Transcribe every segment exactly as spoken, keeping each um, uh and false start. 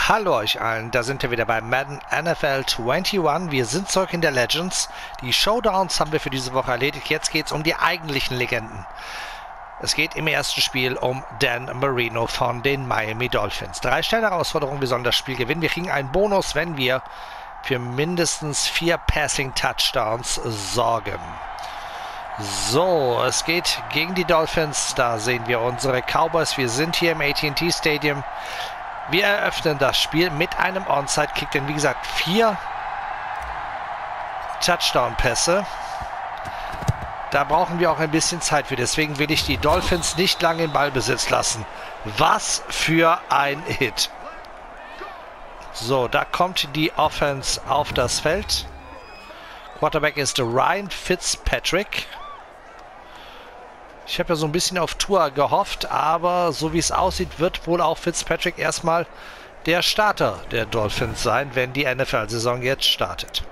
Hallo euch allen, da sind wir wieder bei Madden N F L einundzwanzig. Wir sind zurück in der Legends. Die Showdowns haben wir für diese Woche erledigt. Jetzt geht es um die eigentlichen Legenden. Es geht im ersten Spiel um Dan Marino von den Miami Dolphins. Drei schnelle Herausforderungen, wir sollen das Spiel gewinnen. Wir kriegen einen Bonus, wenn wir für mindestens vier Passing Touchdowns sorgen. So, es geht gegen die Dolphins. Da sehen wir unsere Cowboys. Wir sind hier im A T and T Stadium. Wir eröffnen das Spiel mit einem Onside-Kick, denn wie gesagt, vier Touchdown-Pässe. Da brauchen wir auch ein bisschen Zeit für. Deswegen will ich die Dolphins nicht lange in Ballbesitz lassen. Was für ein Hit. So, da kommt die Offense auf das Feld. Quarterback ist Ryan Fitzpatrick. Ich habe ja so ein bisschen auf Tua gehofft, aber so wie es aussieht, wird wohl auch Fitzpatrick erstmal der Starter der Dolphins sein, wenn die N F L-Saison jetzt startet.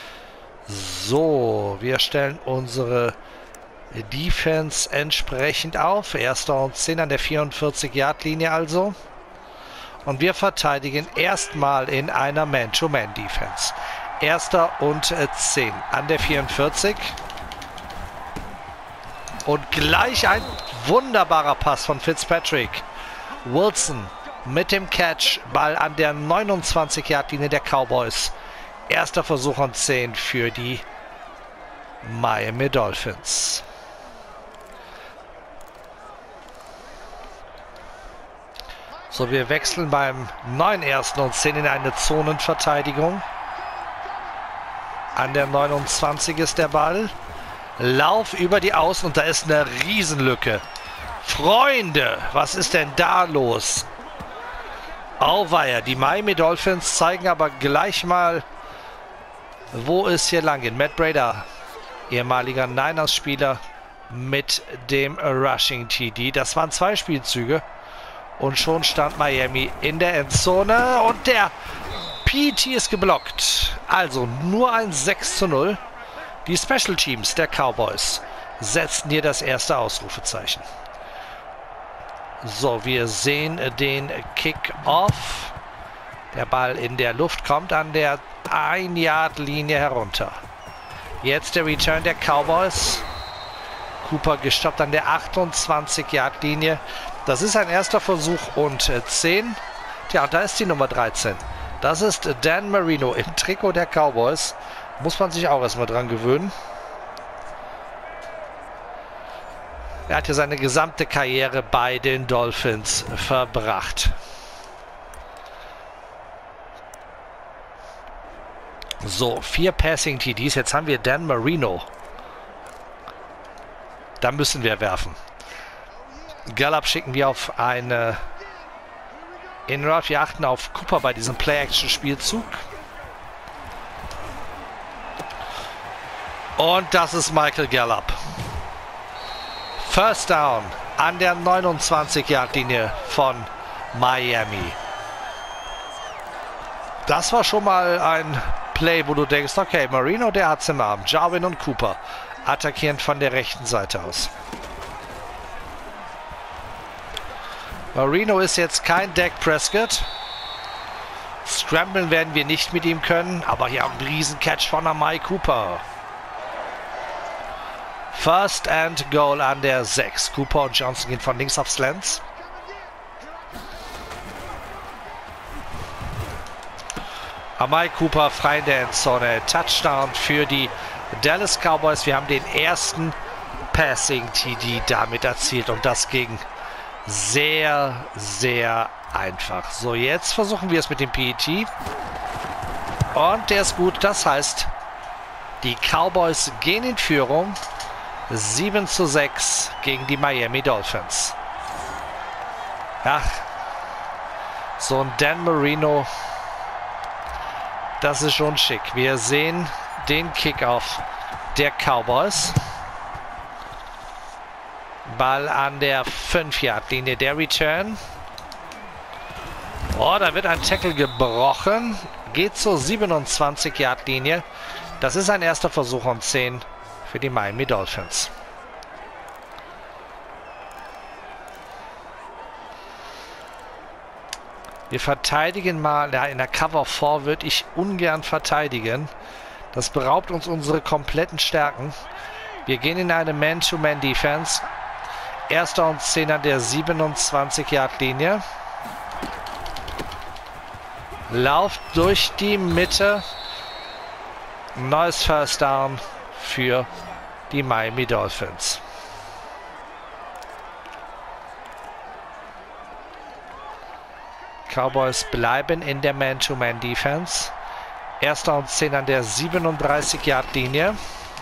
So, wir stellen unsere Defense entsprechend auf. Erster und zehn an der vierundvierzig-Yard-Linie also. Und wir verteidigen erstmal in einer Man-to-Man-Defense. Erster und zehn an der vierundvierzig. Und gleich ein wunderbarer Pass von Fitzpatrick. Wilson mit dem Catch. Ball an der neunundzwanzig-Yard-Linie der Cowboys. Erster Versuch und zehn für die Miami Dolphins. So, wir wechseln beim neuen ersten und zehn in eine Zonenverteidigung. An der neunundzwanzig ist der Ball. Lauf über die Außen und da ist eine Riesenlücke. Freunde, was ist denn da los? Auweia, die Miami Dolphins zeigen aber gleich mal, wo es hier lang geht. Matt Breida, ehemaliger Niners-Spieler mit dem Rushing T D. Das waren zwei Spielzüge und schon stand Miami in der Endzone und der P T ist geblockt. Also nur ein sechs zu null. Die Special Teams der Cowboys setzten hier das erste Ausrufezeichen. So, wir sehen den Kick-Off. Der Ball in der Luft kommt an der ein-Yard-Linie herunter. Jetzt der Return der Cowboys. Cooper gestoppt an der achtundzwanzig-Yard-Linie. Das ist ein erster Versuch und zehn. Tja, da ist die Nummer dreizehn. Das ist Dan Marino im Trikot der Cowboys. Muss man sich auch erstmal dran gewöhnen. Er hat ja seine gesamte Karriere bei den Dolphins verbracht. So, vier Passing T Ds. Jetzt haben wir Dan Marino. Da müssen wir werfen. Gallup schicken wir auf eine In-Route. Wir achten auf Cooper bei diesem Play-Action-Spielzug. Und das ist Michael Gallup. First Down an der neunundzwanzig-Yard-Linie von Miami. Das war schon mal ein Play, wo du denkst, okay, Marino, der hat's im Arm. Jarwin und Cooper attackieren von der rechten Seite aus. Marino ist jetzt kein Dak Prescott. Scramblen werden wir nicht mit ihm können, aber hier ein Riesen-Catch von Amari Cooper. First and Goal an der sechs. Cooper und Johnson gehen von links aufs Slants. Amari Cooper frei in der Endzone. Touchdown für die Dallas Cowboys. Wir haben den ersten Passing T D damit erzielt und das ging sehr, sehr einfach. So, jetzt versuchen wir es mit dem P E T. Und der ist gut. Das heißt, die Cowboys gehen in Führung. sieben zu sechs gegen die Miami Dolphins. Ach, so ein Dan Marino, das ist schon schick. Wir sehen den Kickoff der Cowboys. Ball an der fünf-Yard-Linie, der Return. Oh, da wird ein Tackle gebrochen. Geht zur siebenundzwanzig-Yard-Linie. Das ist ein erster Versuch und zehn für die Miami Dolphins. Wir verteidigen mal. Ja, in der Cover vier würde ich ungern verteidigen. Das beraubt uns unsere kompletten Stärken. Wir gehen in eine Man-to-Man-Defense. Erster und zehn an der siebenundzwanzig-Yard-Linie. Lauf durch die Mitte. Neues First Down für die Miami Dolphins. Cowboys bleiben in der Man-to-Man-Defense. Erster und zehn an der siebenunddreißig-Yard-Linie.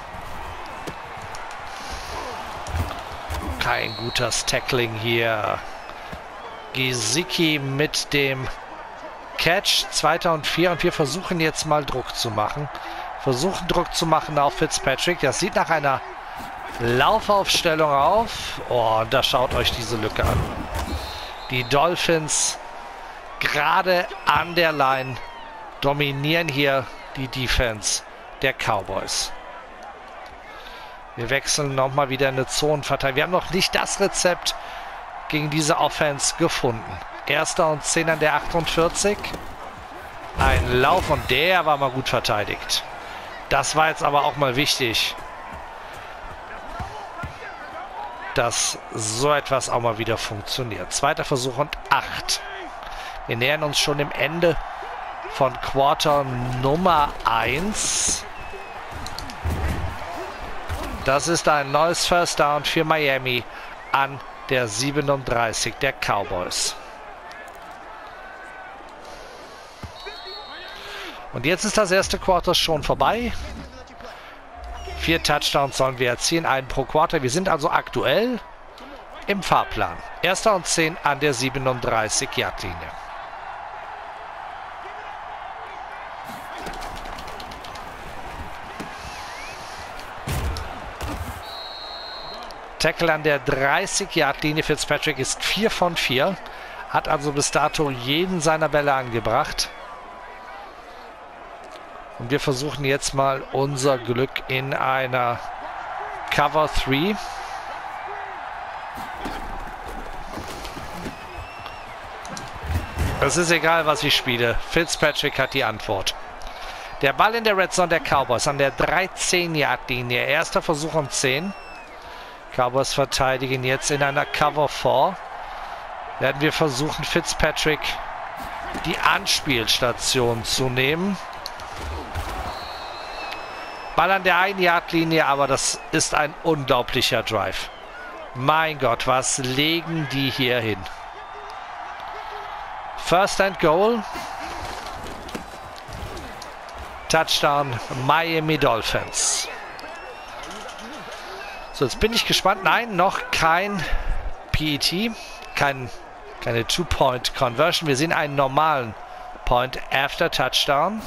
Kein gutes Tackling hier. Gesicki mit dem Catch. Zweiter und vier. Und wir versuchen jetzt mal Druck zu machen. Versuchen Druck zu machen auf Fitzpatrick. Das sieht nach einer Laufaufstellung auf. Oh, da schaut euch diese Lücke an. Die Dolphins gerade an der Line dominieren hier die Defense der Cowboys. Wir wechseln nochmal wieder eine Zonenverteidigung. Wir haben noch nicht das Rezept gegen diese Offense gefunden. Erster und zehn an der achtundvierzig. Ein Lauf und der war mal gut verteidigt. Das war jetzt aber auch mal wichtig, dass so etwas auch mal wieder funktioniert. Zweiter Versuch und acht. Wir nähern uns schon dem Ende von Quarter Nummer eins. Das ist ein neues First Down für Miami an der siebenunddreißig der Cowboys. Und jetzt ist das erste Quarter schon vorbei. Vier Touchdowns sollen wir erzielen, einen pro Quarter. Wir sind also aktuell im Fahrplan. Erster und zehn an der siebenunddreißig-Yard-Linie. Tackle an der dreißig-Yard-Linie. Fitzpatrick ist vier von vier. Hat also bis dato jeden seiner Bälle angebracht. Und wir versuchen jetzt mal unser Glück in einer Cover drei. Es ist egal, was ich spiele. Fitzpatrick hat die Antwort. Der Ball in der Red Zone der Cowboys an der dreizehn-Yard-Linie. Erster Versuch um zehn. Cowboys verteidigen jetzt in einer Cover vier. Werden wir versuchen, Fitzpatrick die Anspielstation zu nehmen. Ball an der ein-Yard-Linie, aber das ist ein unglaublicher Drive. Mein Gott, was legen die hier hin? First and Goal. Touchdown Miami Dolphins. So, jetzt bin ich gespannt. Nein, noch kein P E T. Kein, keine Two-Point-Conversion. Wir sehen einen normalen Point after Touchdown.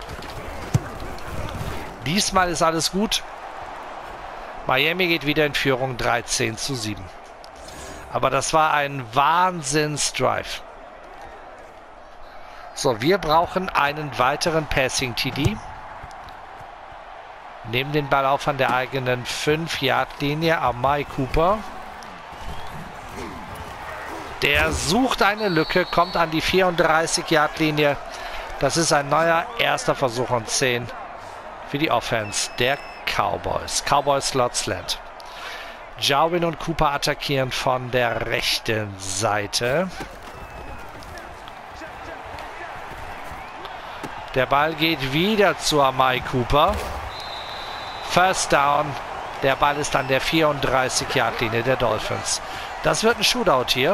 Diesmal ist alles gut. Miami geht wieder in Führung, dreizehn zu sieben. Aber das war ein Wahnsinns-Drive. So, wir brauchen einen weiteren Passing-T D. Nehmen den Ball auf an der eigenen fünf-Yard-Linie. Amari Cooper. Der sucht eine Lücke, kommt an die vierunddreißig-Yard-Linie. Das ist ein neuer erster Versuch und zehn. Für die Offense der Cowboys. Cowboys Slot Slant. Jarwin und Cooper attackieren von der rechten Seite. Der Ball geht wieder zu Amari Cooper. First Down. Der Ball ist an der vierunddreißig-Yard-Linie der Dolphins. Das wird ein Shootout hier.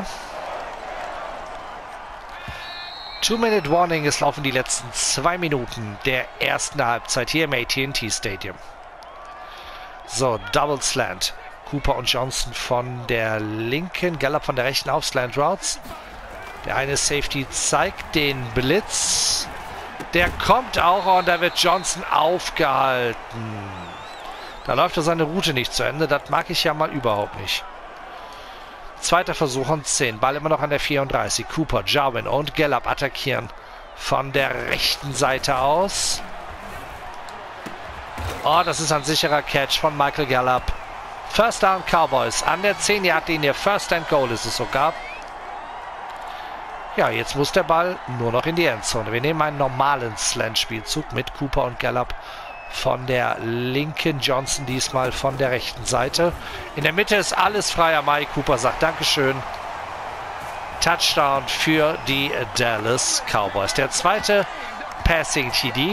Two-Minute Warning, es laufen die letzten zwei Minuten der ersten Halbzeit hier im A T and T Stadium. So, Double Slant. Cooper und Johnson von der linken, Gallup von der rechten auf Slant Routes. Der eine Safety zeigt den Blitz. Der kommt auch und da wird Johnson aufgehalten. Da läuft er seine Route nicht zu Ende. Das mag ich ja mal überhaupt nicht. Zweiter Versuch und zehn. Ball immer noch an der vierunddreißig. Cooper, Jarwin und Gallup attackieren von der rechten Seite aus. Oh, das ist ein sicherer Catch von Michael Gallup. First Down Cowboys an der zehn-Yard-Linie. First and Goal ist es sogar. Ja, jetzt muss der Ball nur noch in die Endzone. Wir nehmen einen normalen Slant-Spielzug mit Cooper und Gallup von der linken, Johnson diesmal von der rechten Seite. In der Mitte ist alles frei. Amari Cooper sagt Dankeschön. Touchdown für die Dallas Cowboys. Der zweite Passing-T D.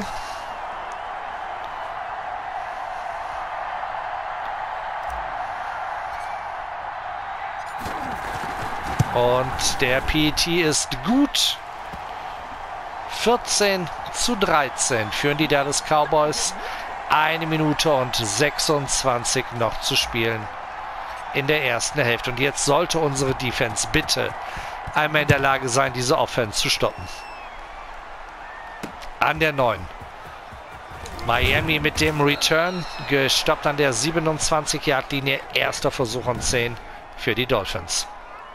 Und der P E T ist gut. vierzehn zu dreizehn führen die Dallas Cowboys. Eine Minute und sechsundzwanzig noch zu spielen in der ersten Hälfte. Und jetzt sollte unsere Defense bitte einmal in der Lage sein, diese Offense zu stoppen. An der neun. Miami mit dem Return. Gestoppt an der siebenundzwanzig Yard Linie. Erster Versuch und zehn für die Dolphins.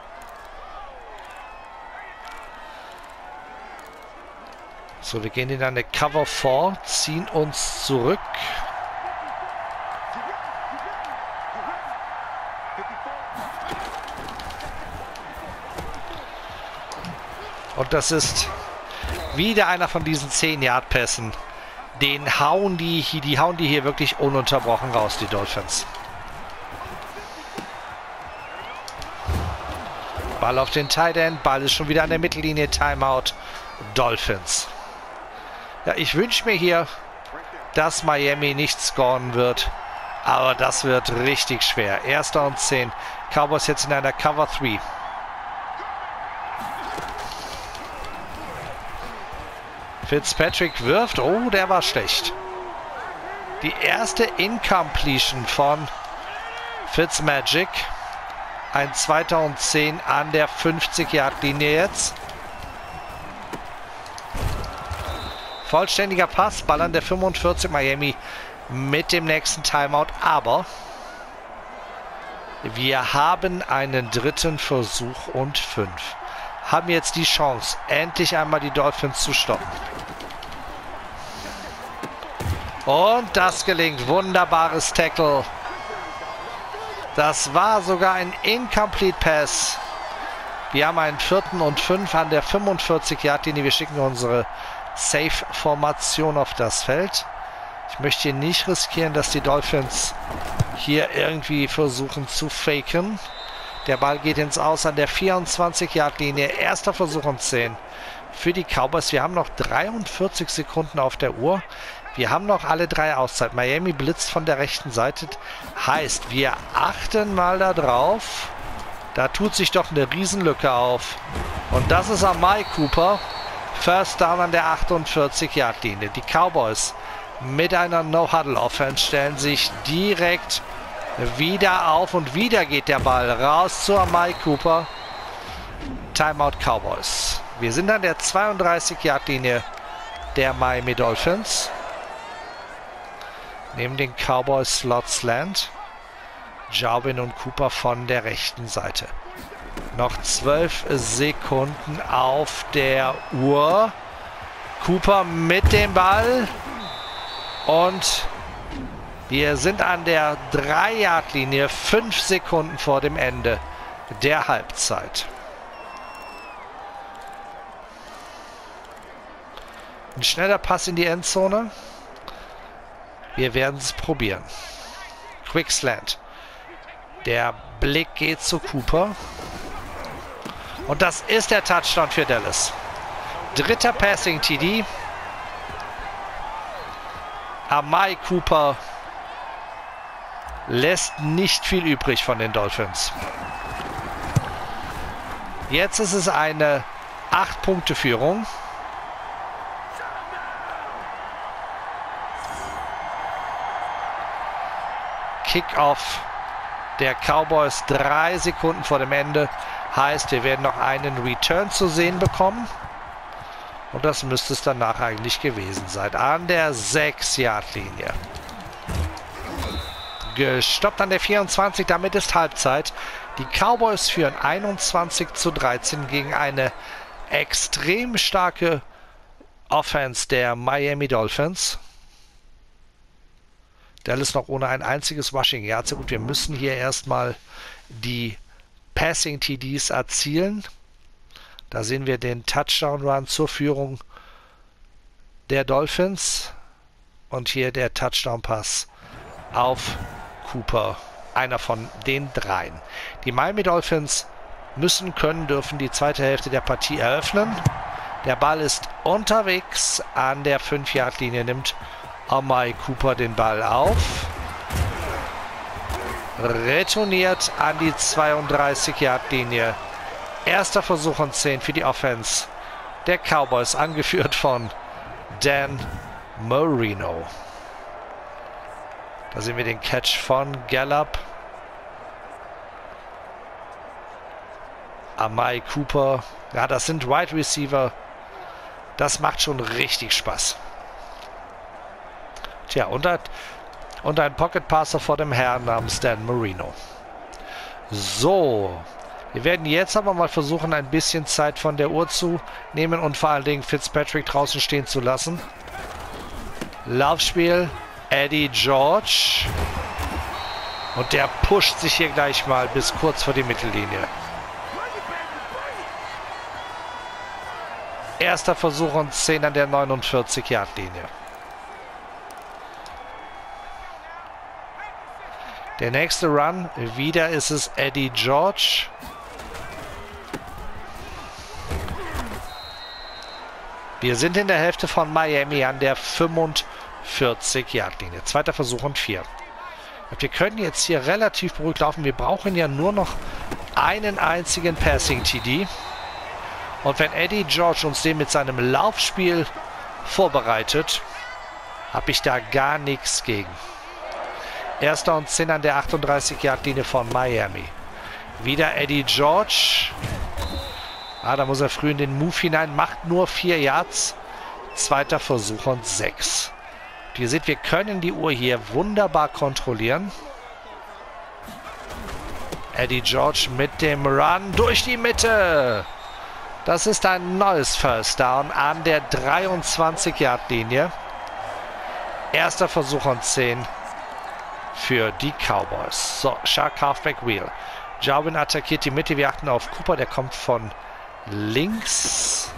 So, wir gehen in eine Cover vier, ziehen uns zurück. Und das ist wieder einer von diesen zehn Yard Pässen. Den hauen die, die hauen die hier wirklich ununterbrochen raus, die Dolphins. Ball auf den Tight End, Ball ist schon wieder an der Mittellinie, Timeout, Dolphins. Ja, ich wünsche mir hier, dass Miami nicht scoren wird, aber das wird richtig schwer. Erster und zehn, Cowboys jetzt in einer Cover drei. Fitzpatrick wirft, oh, der war schlecht. Die erste Incompletion von Fitzmagic. Ein zweiter und zehn an der fünfzig Yard Linie jetzt. Vollständiger Pass, Ball an der fünfundvierzig, Miami mit dem nächsten Timeout. Aber wir haben einen dritten Versuch und fünf. Haben jetzt die Chance, endlich einmal die Dolphins zu stoppen. Und das gelingt. Wunderbares Tackle. Das war sogar ein Incomplete Pass. Wir haben einen vierten und fünf an der fünfundvierzig Yard Linie. Wir schicken unsere Safe-Formation auf das Feld. Ich möchte hier nicht riskieren, dass die Dolphins hier irgendwie versuchen zu faken. Der Ball geht ins Aus an der vierundzwanzig Yard Linie. Erster Versuch und zehn für die Cowboys. Wir haben noch dreiundvierzig Sekunden auf der Uhr. Wir haben noch alle drei Auszeit. Miami blitzt von der rechten Seite. Heißt, wir achten mal da drauf. Da tut sich doch eine Riesenlücke auf. Und das ist Amari Cooper. First down an der achtundvierzig Yard Linie. Die Cowboys mit einer No-Huddle-Offense stellen sich direkt wieder auf. Und wieder geht der Ball raus zu Amari Cooper. Timeout Cowboys. Wir sind an der zweiunddreißig Yard Linie der Miami Dolphins. Neben den Cowboys Slot Slant. Jarwin und Cooper von der rechten Seite. Noch zwölf Sekunden auf der Uhr. Cooper mit dem Ball. Und wir sind an der drei Yard Linie. fünf Sekunden vor dem Ende der Halbzeit. Ein schneller Pass in die Endzone. Wir werden es probieren. Quick Slant. Der Blick geht zu Cooper. Und das ist der Touchdown für Dallas. Dritter Passing-T D. Amari Cooper lässt nicht viel übrig von den Dolphins. Jetzt ist es eine acht Punkte Führung. Kickoff der Cowboys drei Sekunden vor dem Ende. Heißt, wir werden noch einen Return zu sehen bekommen. Und das müsste es danach eigentlich gewesen sein. An der sechs Yard Linie. Gestoppt an der vierundzwanzig. Damit ist Halbzeit. Die Cowboys führen einundzwanzig zu dreizehn gegen eine extrem starke Offense der Miami Dolphins. Dallas noch ohne ein einziges Rushing Yard. So gut, wir müssen hier erstmal die Passing-T Ds erzielen. Da sehen wir den Touchdown-Run zur Führung der Dolphins. Und hier der Touchdown-Pass auf Cooper. Einer von den dreien. Die Miami Dolphins müssen, können, dürfen die zweite Hälfte der Partie eröffnen. Der Ball ist unterwegs an der fünf Yard Linie. Nimmt Amari Cooper den Ball auf. Retourniert an die zweiunddreißig Yard Linie. Erster Versuch und zehn für die Offense der Cowboys, angeführt von Dan Marino. Da sehen wir den Catch von Gallup. Amari Cooper. Ja, das sind Wide Receiver. Das macht schon richtig Spaß. Tja, und ein, und ein Pocket Passer vor dem Herrn namens Dan Marino. So. Wir werden jetzt aber mal versuchen, ein bisschen Zeit von der Uhr zu nehmen und vor allen Dingen Fitzpatrick draußen stehen zu lassen. Laufspiel. Eddie George. Und der pusht sich hier gleich mal bis kurz vor die Mittellinie. Erster Versuch und zehn an der neunundvierzig Yard Linie. Der nächste Run. Wieder ist es Eddie George. Wir sind in der Hälfte von Miami an der fünfundvierzig Yard Linie. Zweiter Versuch und vier. Wir können jetzt hier relativ beruhigt laufen. Wir brauchen ja nur noch einen einzigen Passing-T D. Und wenn Eddie George uns den mit seinem Laufspiel vorbereitet, habe ich da gar nichts gegen. Erster und zehn an der achtunddreißig Yard Linie von Miami. Wieder Eddie George. Ah, da muss er früh in den Move hinein. Macht nur vier Yards. Zweiter Versuch und sechs. Und ihr seht, wir können die Uhr hier wunderbar kontrollieren. Eddie George mit dem Run durch die Mitte. Das ist ein neues First Down an der dreiundzwanzig Yard Linie. Erster Versuch und zehn für die Cowboys. So, Shark Halfback Wheel. Jarwin attackiert die Mitte. Wir achten auf Cooper, der kommt von links.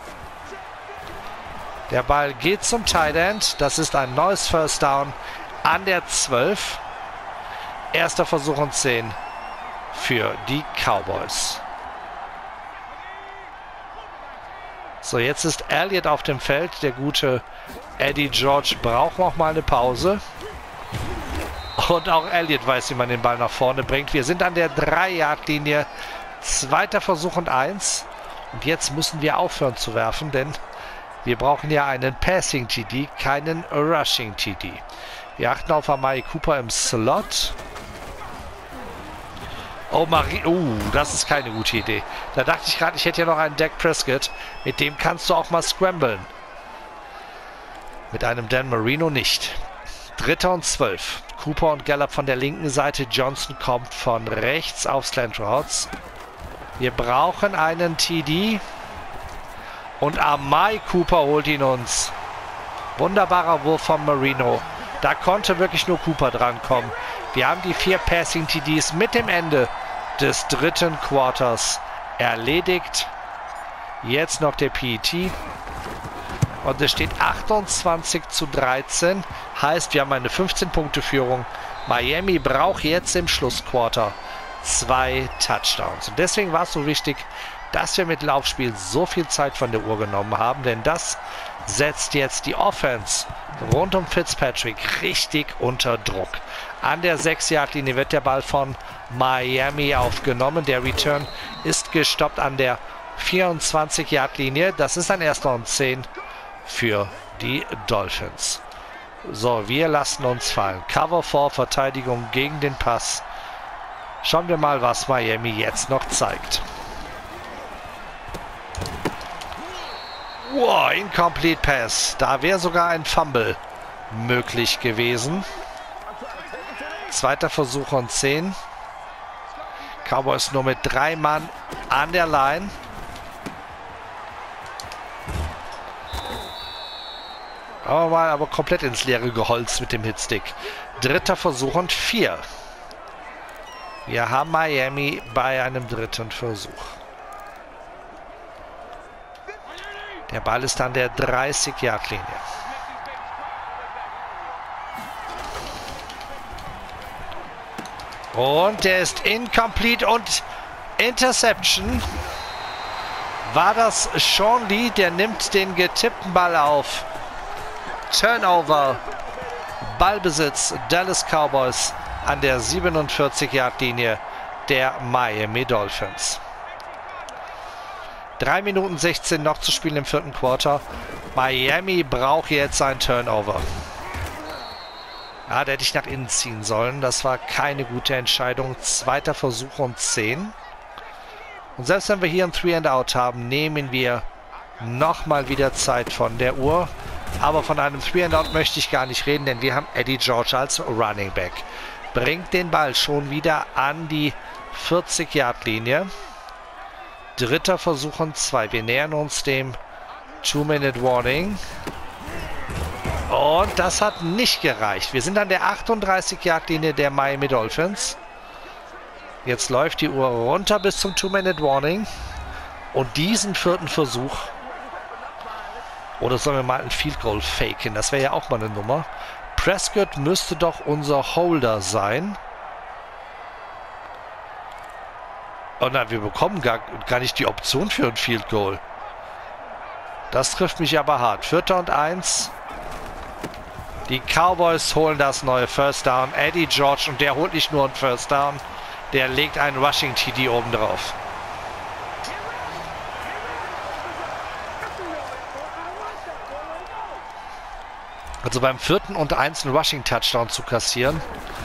Der Ball geht zum Tight End. Das ist ein neues First Down an der zwölf. Erster Versuch und zehn für die Cowboys. So, jetzt ist Elliott auf dem Feld. Der gute Eddie George braucht noch mal eine Pause. Und auch Elliott weiß, wie man den Ball nach vorne bringt. Wir sind an der drei Yard Linie. Zweiter Versuch und eins. Und jetzt müssen wir aufhören zu werfen, denn wir brauchen ja einen Passing-T D, keinen Rushing-T D. Wir achten auf Amari Cooper im Slot. Oh, Marie, uh, das ist keine gute Idee. Da dachte ich gerade, ich hätte ja noch einen Dak Prescott. Mit dem kannst du auch mal scramblen. Mit einem Dan Marino nicht. Dritter und zwölf. Cooper und Gallup von der linken Seite. Johnson kommt von rechts auf Slant Routes. Wir brauchen einen T D. Und Amari Cooper holt ihn uns. Wunderbarer Wurf von Marino. Da konnte wirklich nur Cooper drankommen. Wir haben die vier Passing-T Ds mit dem Ende des dritten Quarters erledigt. Jetzt noch der P E T. Und es steht achtundzwanzig zu dreizehn. Heißt, wir haben eine fünfzehn-Punkte-Führung. Miami braucht jetzt im Schlussquarter zwei Touchdowns. Und deswegen war es so wichtig, dass wir mit Laufspiel so viel Zeit von der Uhr genommen haben. Denn das setzt jetzt die Offense rund um Fitzpatrick richtig unter Druck. An der sechs Yard Linie wird der Ball von Miami aufgenommen. Der Return ist gestoppt an der vierundzwanzig Yard Linie. Das ist ein erster und zehn für die Dolphins. So, wir lassen uns fallen. Cover vier, Verteidigung gegen den Pass. Schauen wir mal, was Miami jetzt noch zeigt. Wow, Incomplete Pass. Da wäre sogar ein Fumble möglich gewesen. Zweiter Versuch und zehn. Cowboys nur mit drei Mann an der Line. Aber mal aber komplett ins Leere geholzt mit dem Hitstick. Dritter Versuch und vier. Wir haben Miami bei einem dritten Versuch. Der Ball ist an der dreißig-Yard-Linie. Und der ist incomplete und Interception. War das Sean Lee, der nimmt den getippten Ball auf. Turnover, Ballbesitz, Dallas Cowboys an der siebenundvierzig-Yard-Linie der Miami Dolphins. drei Minuten sechzehn noch zu spielen im vierten Quarter. Miami braucht jetzt ein Turnover. Ja, da hätte ich nach innen ziehen sollen. Das war keine gute Entscheidung. Zweiter Versuch und zehn. Und selbst wenn wir hier ein Three and Out haben, nehmen wir nochmal wieder Zeit von der Uhr. Aber von einem Three and Out möchte ich gar nicht reden, denn wir haben Eddie George als Running Back. Bringt den Ball schon wieder an die vierzig-Yard-Linie. Dritter Versuch und zwei. Wir nähern uns dem Two-Minute-Warning. Und das hat nicht gereicht. Wir sind an der achtunddreißig-Yard-Linie der Miami Dolphins. Jetzt läuft die Uhr runter bis zum Two-Minute-Warning. Und diesen vierten Versuch, oder sollen wir mal ein Field Goal faken? Das wäre ja auch mal eine Nummer. Prescott müsste doch unser Holder sein. Oh nein, wir bekommen gar, gar nicht die Option für ein Field Goal. Das trifft mich aber hart. Vierter und eins. Die Cowboys holen das neue First Down. Eddie George, und der holt nicht nur ein First Down, der legt einen Rushing T D oben drauf. Also beim vierten und eins einen Rushing Touchdown zu kassieren.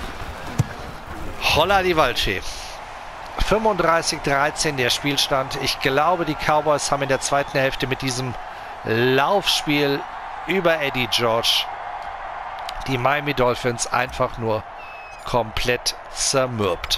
Holla die Waldfee. fünfunddreißig dreizehn der Spielstand. Ich glaube, die Cowboys haben in der zweiten Hälfte mit diesem Laufspiel über Eddie George die Miami Dolphins einfach nur komplett zermürbt.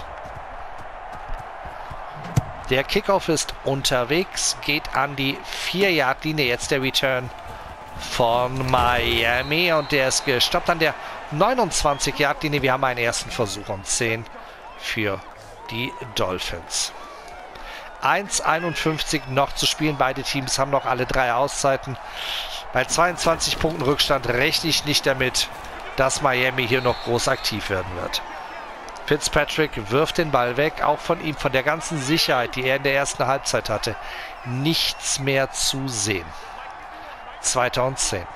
Der Kickoff ist unterwegs, geht an die vier-Yard-Linie. Jetzt der Return von Miami und der ist gestoppt an der neunundzwanzig-Yard-Linie. Wir haben einen ersten Versuch und zehn für die Dolphins. eins einundfünfzig noch zu spielen. Beide Teams haben noch alle drei Auszeiten. Bei zweiundzwanzig Punkten Rückstand rechne ich nicht damit, dass Miami hier noch groß aktiv werden wird. Fitzpatrick wirft den Ball weg. Auch von ihm, von der ganzen Sicherheit, die er in der ersten Halbzeit hatte, nichts mehr zu sehen. Zweiter und zehn.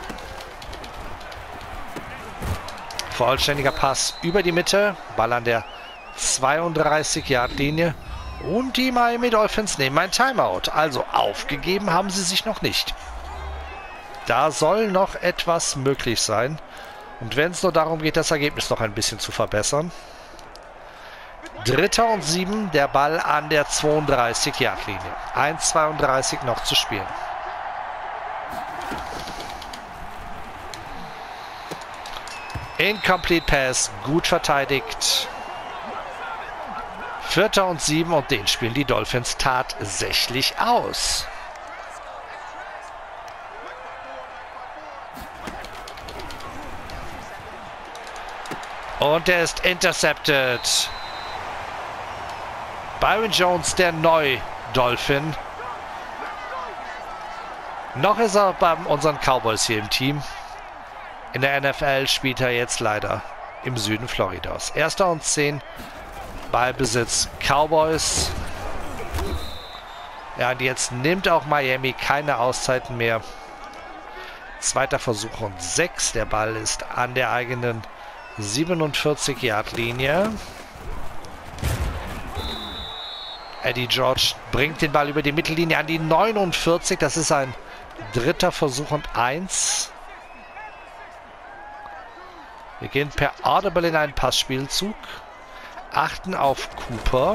Vollständiger Pass über die Mitte. Ball an der zweiunddreißig-Yard-Linie. Und die Miami Dolphins nehmen ein Timeout. Also aufgegeben haben sie sich noch nicht. Da soll noch etwas möglich sein. Und wenn es nur darum geht, das Ergebnis noch ein bisschen zu verbessern. Dritter und sieben, der Ball an der zweiunddreißig-Yard-Linie. eins zweiunddreißig noch zu spielen. Incomplete Pass, gut verteidigt. Vierter und sieben und den spielen die Dolphins tatsächlich aus. Und er ist intercepted. Byron Jones, der Neu-Dolphin. Noch ist er bei unseren Cowboys hier im Team. In der N F L spielt er jetzt leider im Süden Floridas. Erster und zehn. Ballbesitz Cowboys. Ja, und jetzt nimmt auch Miami keine Auszeiten mehr. Zweiter Versuch und sechs. Der Ball ist an der eigenen siebenundvierzig-Yard-Linie. Eddie George bringt den Ball über die Mittellinie an die neunundvierzig. Das ist ein dritter Versuch und eins. Wir gehen per Audible in einen Passspielzug. Achten auf Cooper.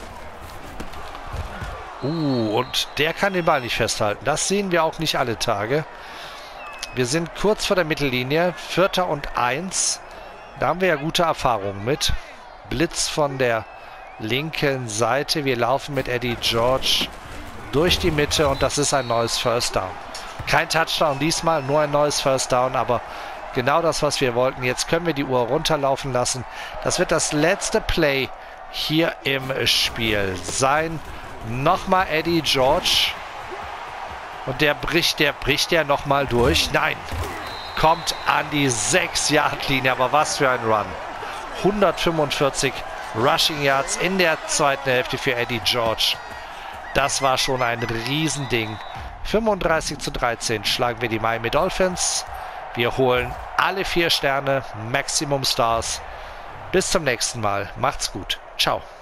Uh, und der kann den Ball nicht festhalten. Das sehen wir auch nicht alle Tage. Wir sind kurz vor der Mittellinie. Vierter und eins. Da haben wir ja gute Erfahrungen mit. Blitz von der linken Seite. Wir laufen mit Eddie George durch die Mitte und das ist ein neues First Down. Kein Touchdown diesmal, nur ein neues First Down, aber genau das, was wir wollten. Jetzt können wir die Uhr runterlaufen lassen. Das wird das letzte Play hier im Spiel sein. Nochmal Eddie George. Und der bricht, der bricht der nochmal durch. Nein, kommt an die sechs Yard Linie. Aber was für ein Run. hundertfünfundvierzig Rushing Yards in der zweiten Hälfte für Eddie George. Das war schon ein Riesending. fünfunddreißig zu dreizehn schlagen wir die Miami Dolphins. Wir holen alle vier Sterne, Maximum Stars. Bis zum nächsten Mal. Macht's gut. Ciao.